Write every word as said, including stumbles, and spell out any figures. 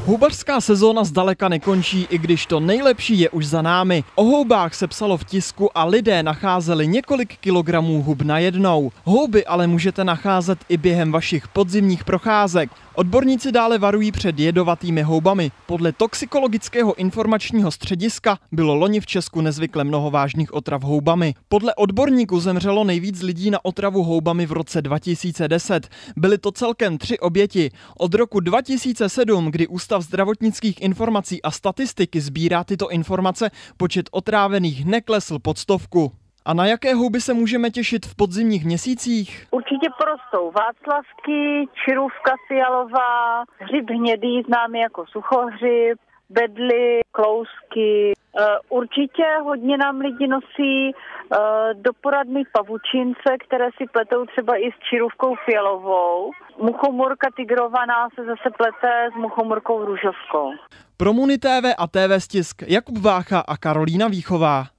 Houbařská sezóna zdaleka nekončí, i když to nejlepší je už za námi. O houbách se psalo v tisku a lidé nacházeli několik kilogramů hub najednou. Houby ale můžete nacházet i během vašich podzimních procházek. Odborníci dále varují před jedovatými houbami. Podle Toxikologického informačního střediska bylo loni v Česku nezvykle mnoho vážných otrav houbami. Podle odborníků zemřelo nejvíc lidí na otravu houbami v roce dva tisíce deset. Byly to celkem tři oběti. Od roku dva tisíce sedm, kdy Ústav zdravotnických informací a statistiky sbírá tyto informace, počet otrávených neklesl pod stovku. A na jaké houby se můžeme těšit v podzimních měsících? Určitě porostou václavky, čirůvka fialová, hřib hnědý, známý jako suchohřib, bedly, klousky. Určitě hodně nám lidi nosí doporadný pavučince, které si pletou třeba i s čirůvkou fialovou. Muchomurka tigrovaná se zase plete s muchomurkou růžovkou. Pro Muni T V a T V Stisk Jakub Vácha a Karolína Víchová.